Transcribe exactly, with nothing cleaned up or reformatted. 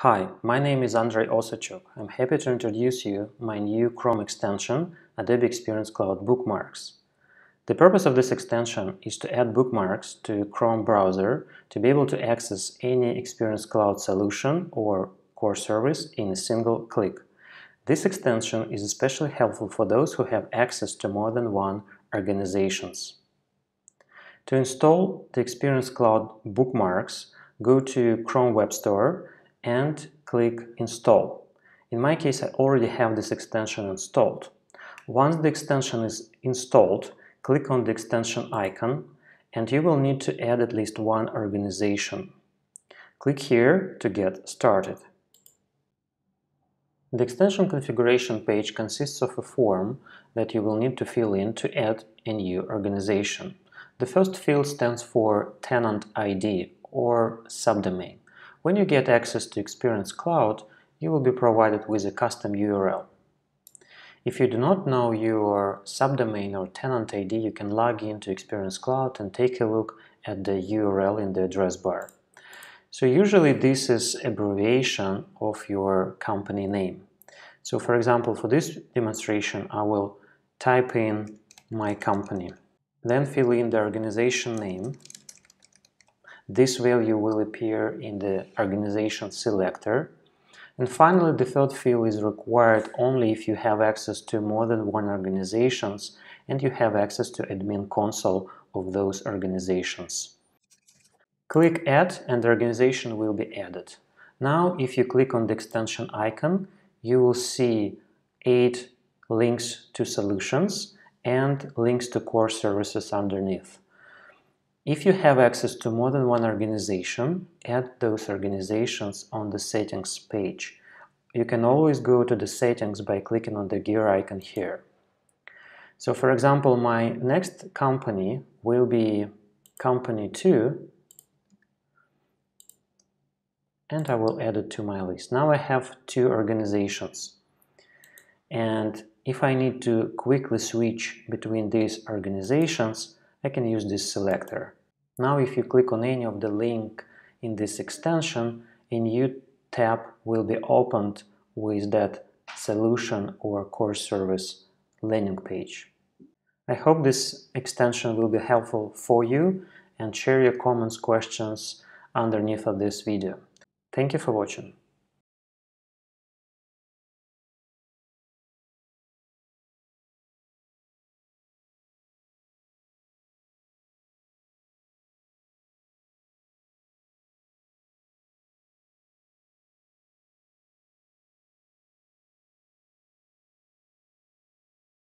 Hi, my name is Andrei Osachuk. I'm happy to introduce you my new Chrome extension, Adobe Experience Cloud Bookmarks. The purpose of this extension is to add bookmarks to Chrome browser to be able to access any Experience Cloud solution or core service in a single click. This extension is especially helpful for those who have access to more than one organizations. To install the Experience Cloud Bookmarks, go to Chrome Web Store and click Install. In my case, I already have this extension installed. Once the extension is installed, click on the extension icon and you will need to add at least one organization. Click here to get started. The extension configuration page consists of a form that you will need to fill in to add a new organization. The first field stands for Tenant I D or subdomain. When you get access to Experience Cloud, you will be provided with a custom U R L. If you do not know your subdomain or tenant I D, you can log into Experience Cloud and take a look at the U R L in the address bar. So usually this is abbreviation of your company name. So for example, for this demonstration, I will type in my company, then fill in the organization name. This value will appear in the organization selector. And finally, the third field is required only if you have access to more than one organizations and you have access to admin console of those organizations. Click Add and the organization will be added. Now, if you click on the extension icon, you will see eight links to solutions and links to core services underneath. If you have access to more than one organization, add those organizations on the settings page. You can always go to the settings by clicking on the gear icon here. So for example, my next company will be company two, and I will add it to my list. Now I have two organizations. And if I need to quickly switch between these organizations, I can use this selector. Now if you click on any of the link in this extension, a new tab will be opened with that solution or core service landing page. I hope this extension will be helpful for you, and share your comments, questions underneath of this video. Thank you for watching.